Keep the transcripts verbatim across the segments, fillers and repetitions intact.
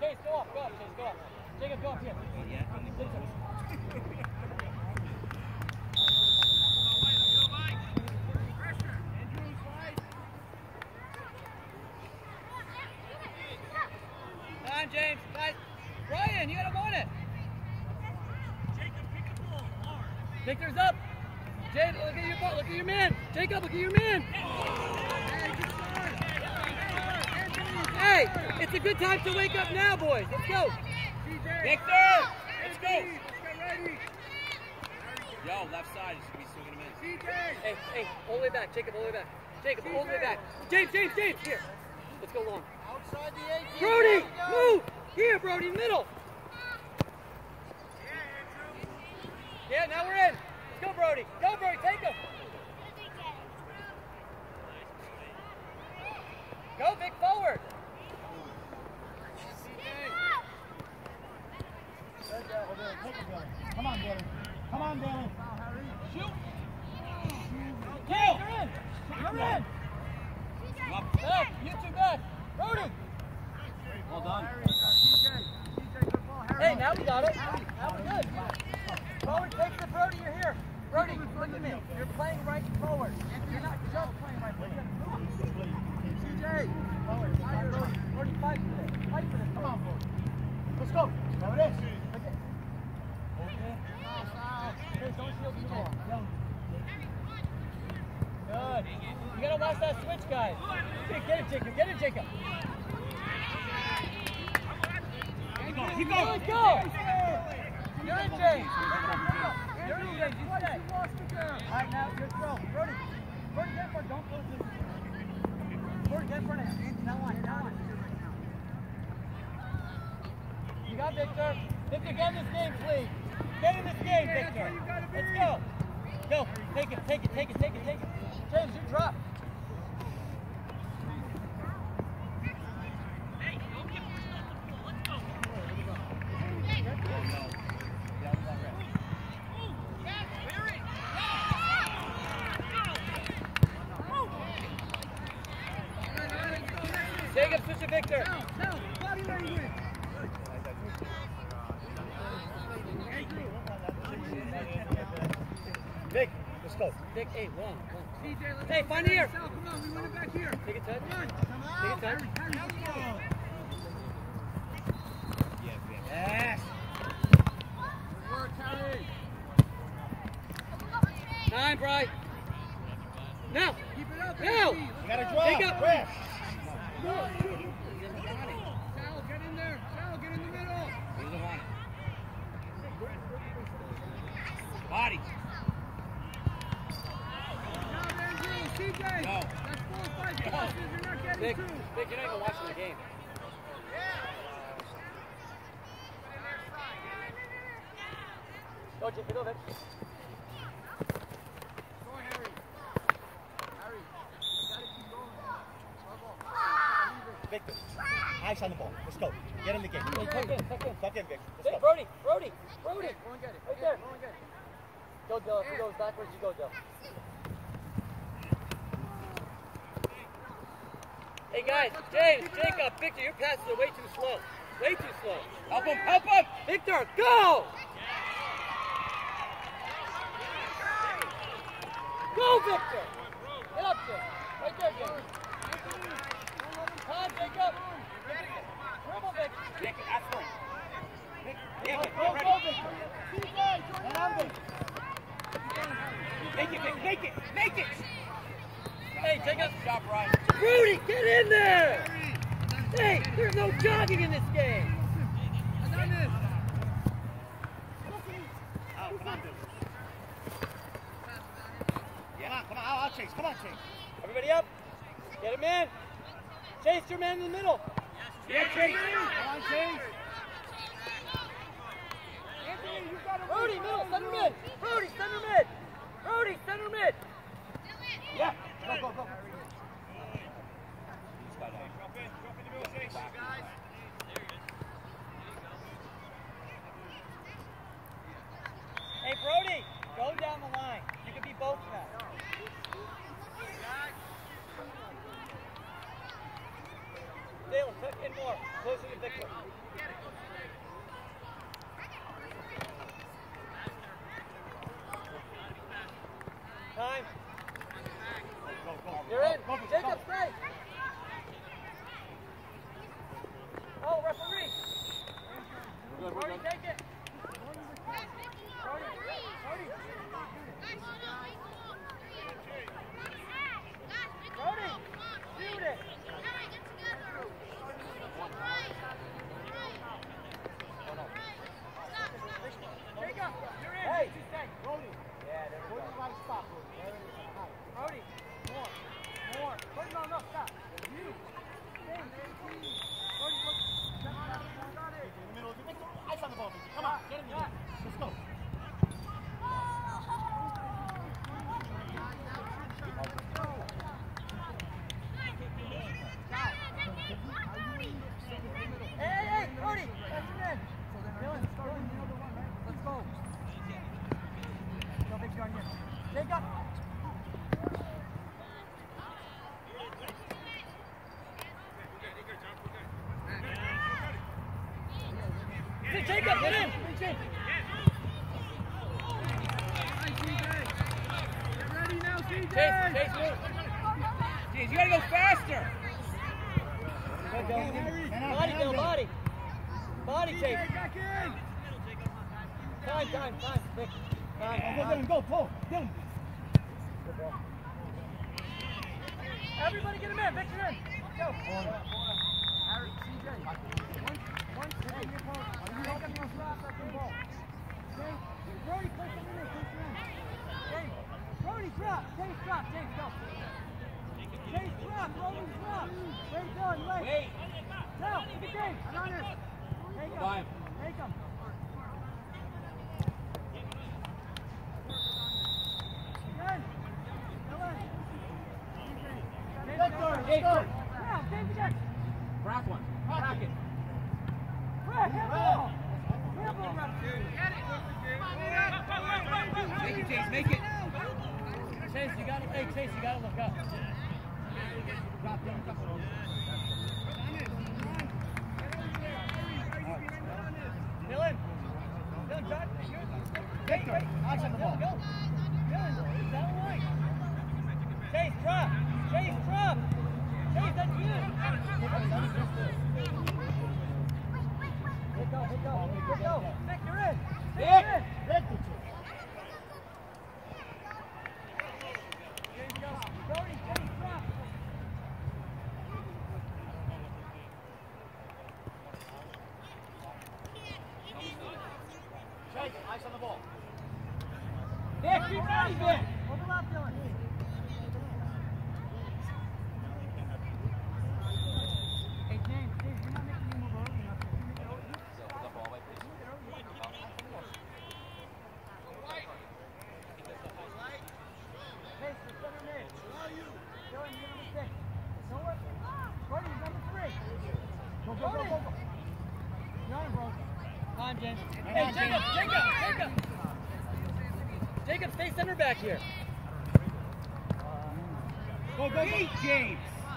Chase, go off, go off, Chase, go off. Jacob, go off here. Yeah, Come on, James. Guys, Ryan, you gotta want it. Jacob, pick the ball hard. Victor's up. James, look at your ball. Look at your man. Jacob, look at your man. Hey, it's a good time to wake up now, boys. Let's go. Victor, let's go. Yo, left side. You should be swinging him in. Hey, hey, all the way back. Jacob, all the way back. Jacob, all the way back. James, James, James, here. Let's go long. Outside the eighteen. Brody, move. Here, Brody, middle. Yeah, now we're in. Let's go, Brody. Go, Brody, take him. Go, Vic, forward. Come on, Dylan. Come on, Dylan. Shoot. Kill. You're in. You're in. Back. You two back. Brody. Well done. Hey, now we got it. Now we're good. Forward, take the Brody. You're here. Brody, look at me. You're playing right forward. You're not just playing right forward. C J. Forward. Brody. Brody, fight for this. Fight for this. Come on, forward. Let's go. There it is. Okay. Okay. Hey, don't shield the ball. Good. You gotta watch that switch, guys. Hey, get it, Jacob. Get it, Jacob. Keep going. Let's go. You're in, James. You're in, James. You stay. All right, now good throw. Brody. Brody, get in front. Don't close this. Brody, get in front of him. Now on. Now on. You got Victor. Victor, get in this game, please. Get in this game, Victor. Let's go. Go. Take it. Take it. Take it. Take it. Take it. James, you drop. Jacob, switch to Victor. No, no, body language. Vic, let's go. Vic, hey, long, long. Hey, find the air. Come on, we win it back here. Take it touch. Come on. Take it touch. Yes. Nine, Bry. Now. Keep it up. Now. You gotta drop. Take up. Rest. Sal, get in there. Sal, get in the middle. He doesn't want it. Body. Now, Andrew, C J. No. That's four or five passes. You're not getting Vic, two. Vic, you're not even watching the game. Go, Jimmy, go, Vic. Victor, eyes on the ball. Let's go. Get in the game. Hey, tuck in, tuck in. Tuck in, Vic. Let's Hey, go. Brody, Brody, Brody. Go and get it. Right there. Go and get it. Go, Dill. If he goes backwards, you go, Dill. Hey, guys, James, Jacob, Victor, your passes are way too slow. Way too slow. Help him, help him! Victor, go! Go, Victor! Get up there. Right there, Jacob. Time, Jacob. Dribble, Victor. Nick, that's one. Nick, Go, Nick, go, ready. go, Victor. And I'm Victor. Make it, Nick, make it, make it! Hey, Jacob. Stop, Ryan. Rudy, get in there! Hey, there's no jogging in this game. I done this. Oh, come on, Bill. Yeah, come on, I'll, I'll chase. Come on, chase. Everybody up. Get him in. Chase your man in the middle. Yeah, Chase. Come on, chase. Anthony, you got to Rudy, middle, center mid. Rudy, center mid. Rudy, center mid. Yeah. Go, go, go. Drop in. Drop in the middle, Chase. Guys. Hey, Brody, go down the line. You can be both of them. Dalen, tuck in more. Closer to Victor. Jacob, get in! Get ready now, C J! Chase, Chase, move. Jeez, you gotta go faster. Go, go. Body, Bill, body. Body, C J, Chase. back in! Time, time, time. Vic. Time, Go, time. Dylan, go, pull. Dylan. Good ball. Everybody get him in. Victor in. Go. Harry, C J. Once, once, hey, your ball. You take up your shot, that's your ball. Okay? Brody, play something in. Take your in. James. Brody, drop. James, drop. James, go. James, drop. Brody, drop. Wait, Dylan, wait. Wait. Now, look at James. I'm on it. Take him. Five. Take him. Again. Dylan. Victor, Hey, Victor. Now, James again. Crack one. Crack it. Brad, handball. Handball, Brad. Make it, Chase, make it. Chase, you gotta, hey, Chase, you gotta look up. Drop down, drop down. Dylan. Dylan, drop. Victor, eyes on the ball. Dylan, Dylan, down the line. Chase, drop. Chase, drop. Chase, that's you. Good go, good go, good go. Vic, you're in. Vic, Vic. you're in. Victor. James, go. Brody, James, drop. Chase, eyes on the ball. Vic, keep ready, Vic. Overlap, Dylan. Hey, James, James, you're not making me move early enough. Chase, the center mid. Dylan, you're number six. Know what? Brody, you're number three. Go, go, go, go, go. You're on him, bro. On, James. Hey, on, Jacob, James. Jacob, Jacob. Jacob, stay center back here. Go, go, go. Hey, James.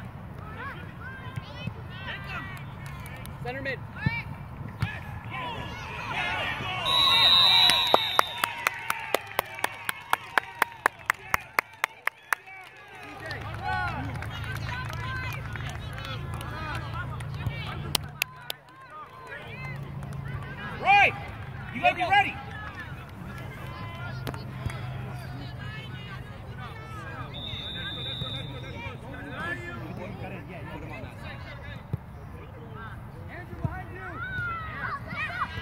Center mid. Right. You gotta be ready. Andrew, behind you!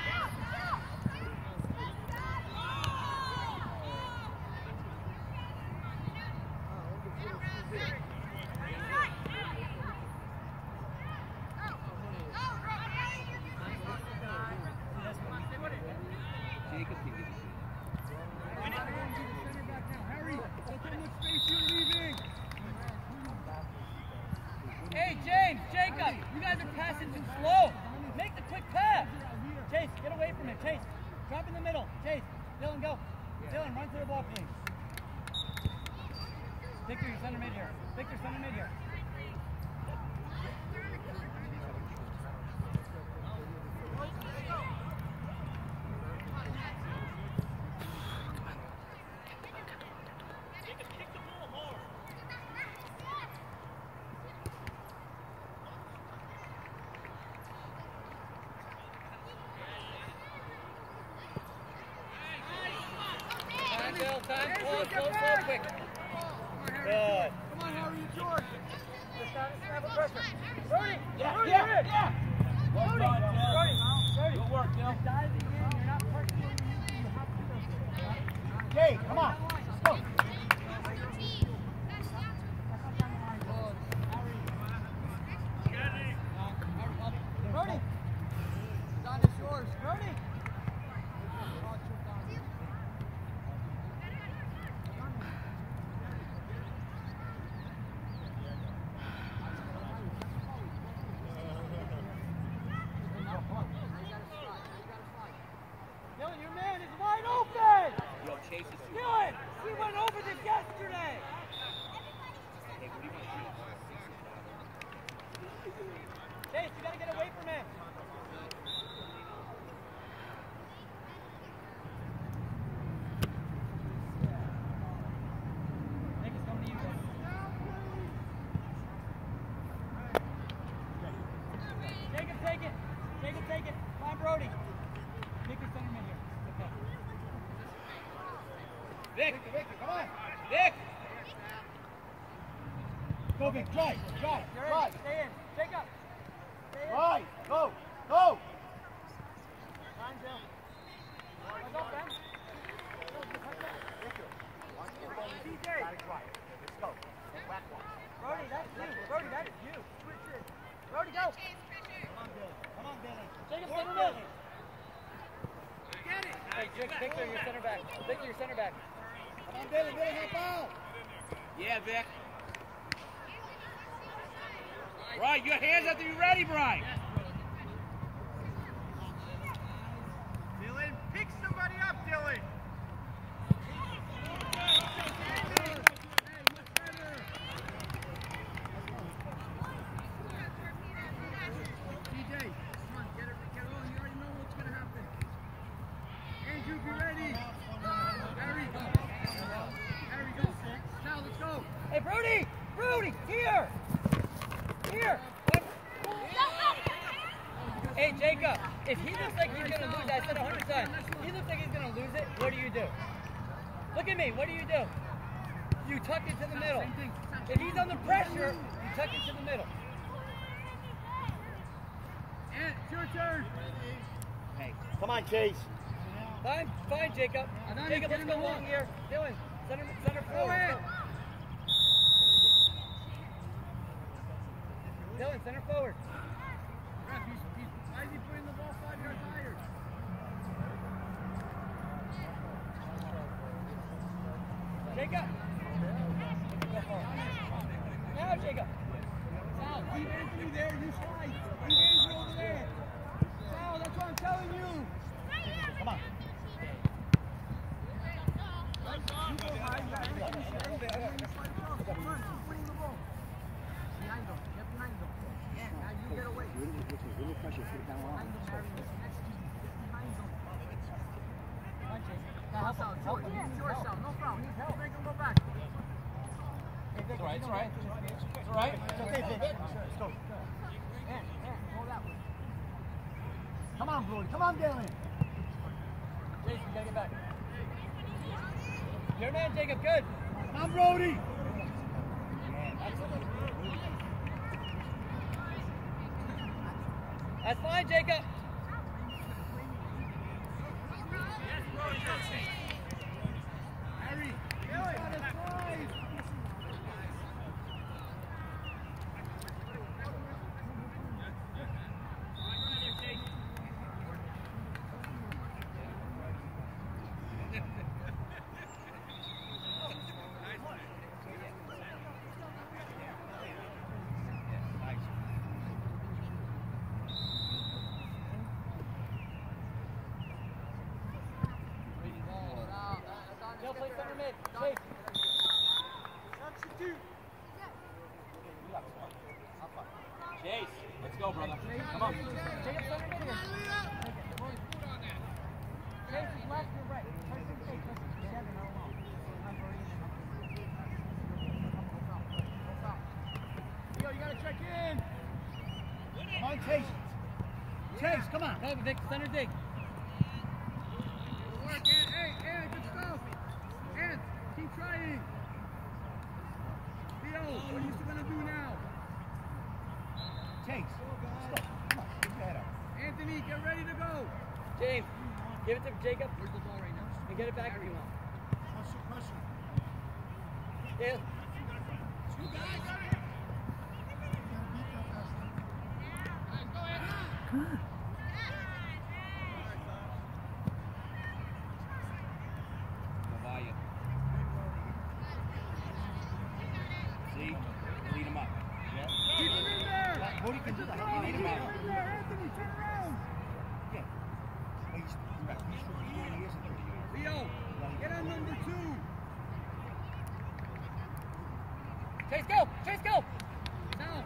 Jacob can get it. Center back now. Harry, look how much space you're leaving! Hey, James, Jacob, you guys are passing too slow. Make the quick pass. Chase, get away from it. Chase, drop in the middle. Chase, Dylan, go. Dylan, run to the ball, please. Victor, you center mid here. Victor, center mid here. Time, Bill, time. Slow, slow, slow, quick. Good. Come on, Harry, it's yours! Just stop, snap the pressure. Brody, Yeah, Brody, yeah, you're in. yeah. Well Brody, done, Dylan. Brody, Brody. Good work, Dylan. You're diving in, you're not pressing where you need to, you have to go. Jay, come on. Let's go. Brody. Don is yours. Brody. Dylan, your man is wide open. Yo, Chase is Dylan. Go, Vic. Drive. Drive. You're in. Drive. Stay in. Shake up. Stay in. Drive. Go. Go. Fine, Joe. Let's go, Ben. C J. Let's go. Whack one. Brody, that's you. Brody, that is you. Brody, go. Come on, Billy. Come on, Billy. Take him center mid. Get it. Hey, Vic, Victor, your center back. Victor, your center back. Come on, Billy. Billy, help out. Yeah, Vic. Right, your hands have to be ready, Brian. Dylan, pick somebody up, Dylan. Hey, Brody! Brody, here! Here! Hey, Jacob, if he looks like he's going to lose, I said a hundred times, if he looks like he's going to lose it, what do you do? Look at me, what do you do? You tuck it to the middle. If he's under pressure, you tuck it to the middle. Ant, it's your turn. Hey, come on, Chase. Fine, fine, Jacob. Jacob, let's go long here. Dylan, center, center forward. Dylan, center forward. Ref, he's, he's, why is he putting the ball five yards higher? Jacob. Now, Jacob. Sal, keep Anthony there, you slide. Keep Andrew over there. Sal, that's what I'm telling you. Come on. You go high, you gotta make him stand there, and then you slide across. Come on, keep winning the ball. Behind them, get behind them. Yeah, now you get away. Little pressure, put it down Behind them, Harry, next to you. Get behind them. Now help out, George. Use your Sal, no problem. Help. Make him go back. It's all right, it's all right. It's all right. It's okay, Vic. Let's go. Ant, Ant, go that way. Come on, Brody. Come on, Dylan. Jason, you gotta get back. Your man, Jacob, good. Come on, Brody. That's fine, Jacob. Harry, Billy, on his side. They'll play center mid. Chase. Chase, let's go, brother. Come on. Jacob, center mid here. Chase is left or right. Chase is Chase. Seven, I don't know. Yo, you gotta check in. Come on, Chase. Chase, come on. Go, Vic, center dig. Good work, Ant. Hey, Ant, good stuff. Ant, keep trying. Leo, what are you still gonna do now? Chase. Let's go. Come on. Get your head up. Anthony, get ready to go. James, give it to Jacob Where's the ball right now? and get it back if you want. Pressure, pressure. Yeah. Two guys. Go by you. See? Lead him up. Keep him in there. Brody can do that. Go, Lead keep him him up. in there, Anthony, turn around. Yeah. He's, he's from twenty years and thirty years. Leo, get on number two. Chase, go! Chase, go! Now.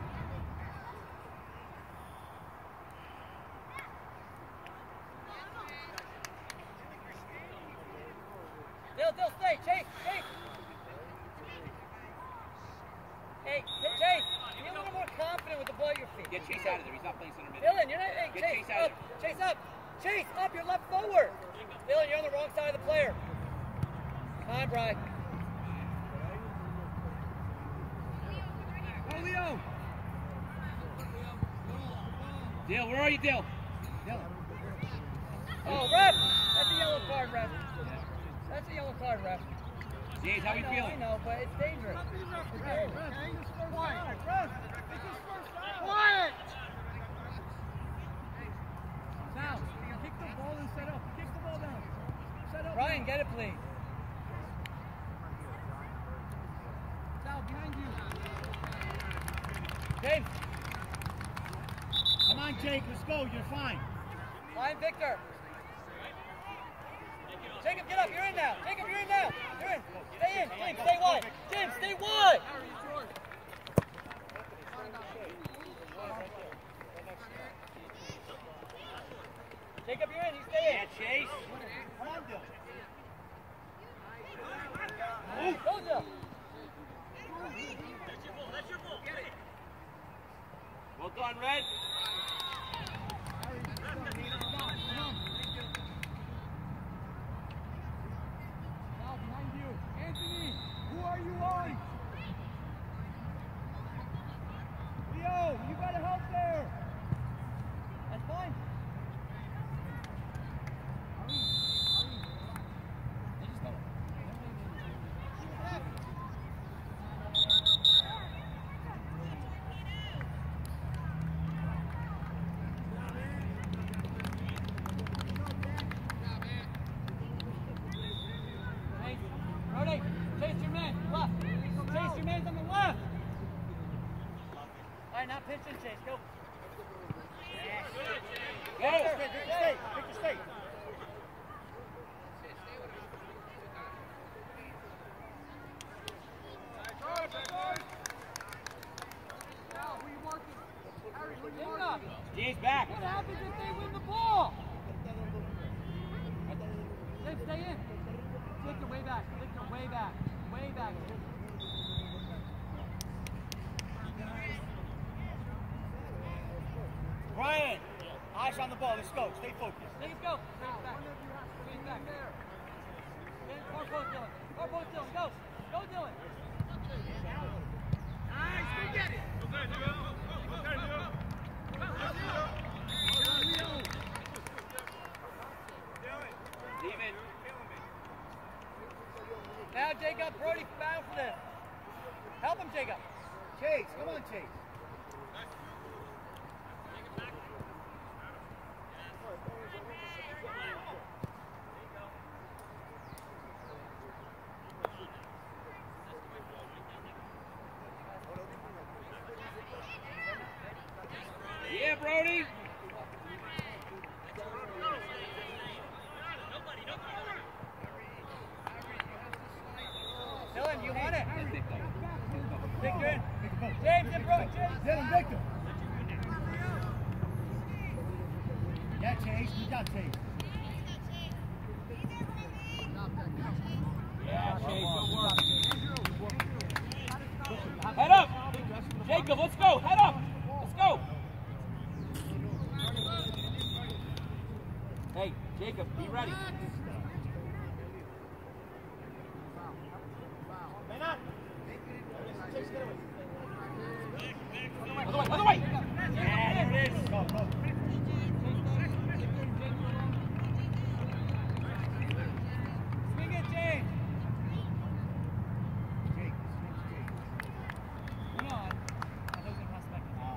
Dill, Dill, stay! Chase! Chase! Hey, hey, Chase! Be a little more confident with the ball at your feet. Get Chase out of there. He's not playing center mid. Dylan, you're not. Hey, Get Chase, Chase out up! of Chase up! Chase up! You're left forward. Dylan, you're on the wrong side of the player. Come on, Brian. Go, Dill, where are you, Dill? Dylan. Oh, ref! That's a yellow card, ref. That's a yellow card, ref. James, how I you know, feeling? I know, but it's dangerous. It's dangerous. Quiet, ref. It's his first foul. Quiet. Now, kick the ball and set up. Kick the ball down. Set up. Ryan, get it, please. Sal, behind you. James, Come on, Jake, let's go. You're fine. line Victor. Jacob, get up. You're in now. Jacob, you're in now. You're in. Stay in. James, stay wide. James, stay wide. Jacob, you're in. You stay in. Yeah, Chase. Come on, Dylan. Go, Jill. Well done, Red. Now behind you. Anthony, who are you on? Leo, you gotta help there. That's fine. Chase, Brody, chase your man, left. Chase your man's on the left. All right, now pitch and chase. Go. Go. Victor, Victor, stay. Victor, stay. Now, who you marking? Harry, who you Inga. marking? James back. What happens if they win the ball? James, stay in. Victor, way back. Victor, way back. Way back. Ryan, eyes on the ball. Let's go. Stay focused. James, go. James, back. James, back. James, or both Dylan. Or both Dylan. Go. Go, Dylan. Nice, go get it. Steven. Now, Jacob, Brody, foul for this. Help him, Jacob. Chase, come on, Chase. Yeah, Brody. Dylan, you want it. That's it, though. Victor in. Victor, go. James and Brody. James. Dylan, Victor. Yeah, Chase. Good job, Chase. Yeah, Chase, good work. Head up. Jacob, let's go. Head up. Let's go. Hey, Jacob, be ready. Man up. Chase, get away. Other way, other way. Yeah, there it is. Go, go. Swing it, James. Jake, switch Jake. Hang on. I was gonna pass it back. Ah,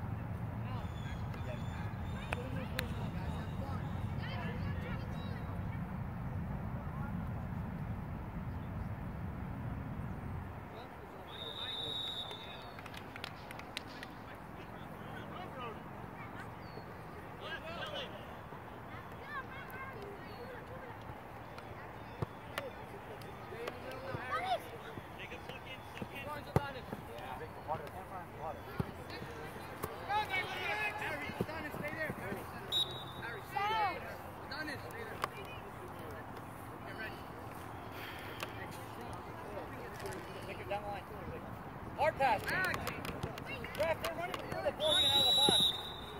Take it down the line. Hard pass. Ref, they're running before the ball getting out of the box.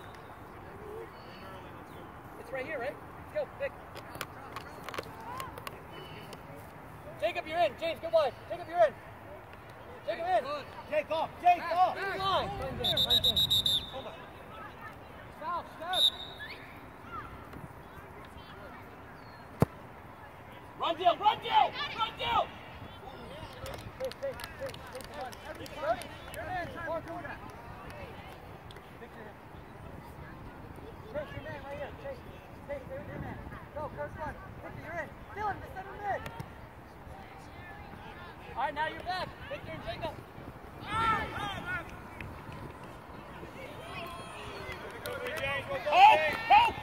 It's right here, right? Let's go, Vic. Jacob, you're in. James, go wide. Jacob, you're in. Jacob, in. Jake off. Jake off. In line. Run, James. Run, James. Hold on. South, step. Run, Dill! Run, Dill! Run, Dill! Chase, chase, chase, chase, run. Everybody, your man, walk over that. Victor, chase your man right here. Chase, chase, there's your man. Go, Kirk, run. Victor, you're in. Dylan, the center mid. All right, now you're back. Victor and Jacob. Help! Help!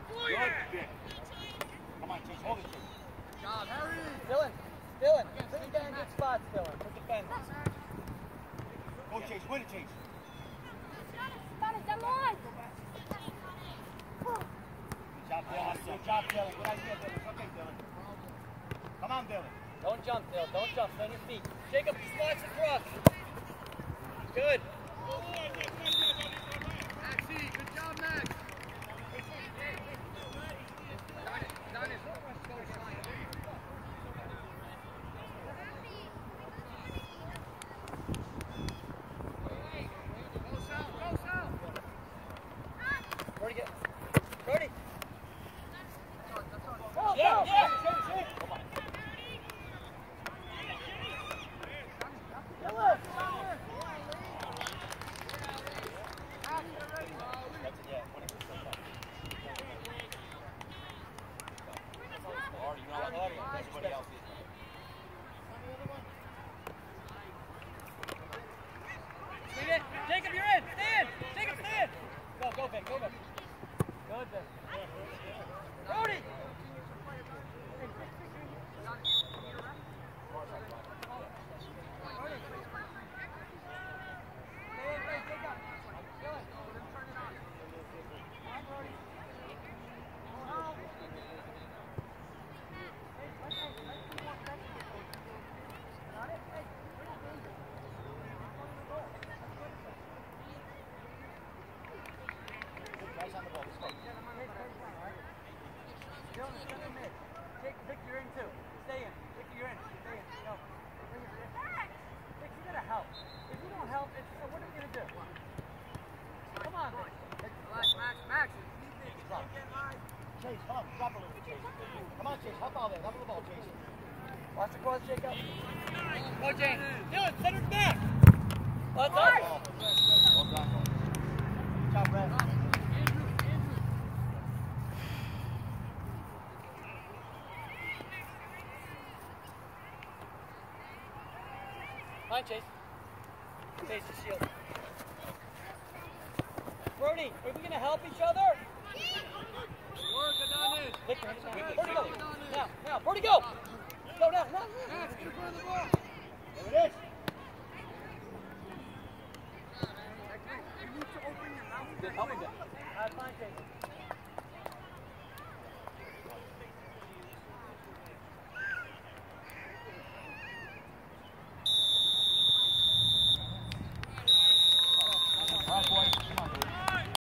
Come on, Chase, hold it. Job, Harry. Dylan, Dylan, put it down in good spots, Dylan. For defenders. Go, Chase. Win it, Chase. Good job, Dylan. Good job, Dylan. Good idea, Dylan. Okay, Dylan. Come on, Dylan. Don't jump, Dylan. Don't jump. Stay on your feet. Jacob, just watch the cross. Good. Maxie, good job, Max. Go south, go south. Brody, get. Brody. Yeah, yeah, yeah. Come on. Dylan. That's it, yeah. twenty percent. Already, you know what? Already, everybody else is. Swing it. Jacob, you're in. Stand. Jacob, stand. Go, go, Vic. Go, Vic. Good, Vic. Brody. Guys on the ball. Let's go. Dylan, step in mid. Take Vic, you're in too. Stay in. Vic, you're in. Stay in. Go. Bring it in. Vic, you gotta help. If you don't help, it's, so what are we gonna do? Come on, Vic. Relax, Max, Max. Chase, come on. Drop a little, Chase. Come on, Chase. Help out there. Help with the ball, Chase. Watch the cross, Jacob. Go, James. Dylan, center back. Let's Well up. done. Good job, Brad. Come on, Chase. Chase the shield. Brody, are we gonna help each other? Work, Adonis. Victor, Brody, go. Now, now, Brody, go. Go now, now. Max, get in front of the ball. There it is. You need to open your mouth. Help me, Vic. All right, fine, Chase.